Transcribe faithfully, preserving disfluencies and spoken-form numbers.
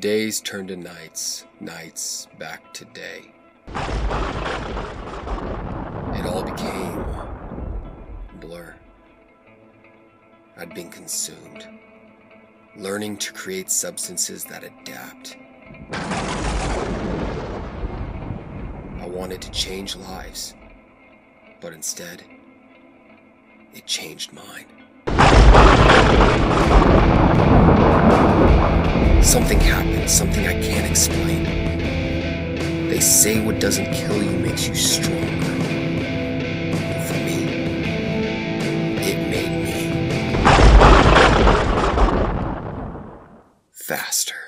days turned to nights, nights back to day. It all became a blur. I'd been consumed, learning to create substances that adapt. I wanted to change lives, but instead, it changed mine. Something happened, something I can't explain. They say what doesn't kill you makes you stronger. But for me, it made me faster.